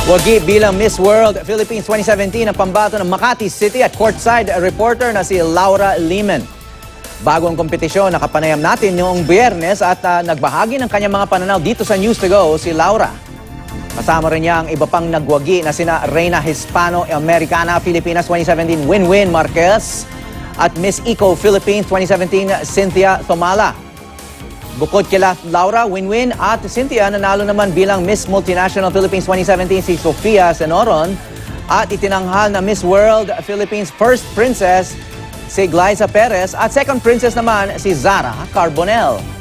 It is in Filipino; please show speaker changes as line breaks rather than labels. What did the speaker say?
Wagi bilang Miss World Philippines 2017 ang pambato ng Makati City at courtside reporter na si Laura Lehmann. Bago ang kompetisyon, nakapanayam natin noong Biyernes at nagbahagi ng kanyang mga pananaw dito sa News to Go si Laura. Kasama rin niya ang iba pang nagwagi na sina Reina Hispano-Americana Pilipinas 2017 Win-Win Marquez at Miss Eco Philippines 2017 Cynthia Thomala. Bukod kila Laura, Win-Win at Cynthia, nanalo naman bilang Miss Multinational Philippines 2017 si Sofia Senoron at itinanghal na Miss World Philippines First Princess si Glyza Perez at Second Princess naman si Zara Carbonell.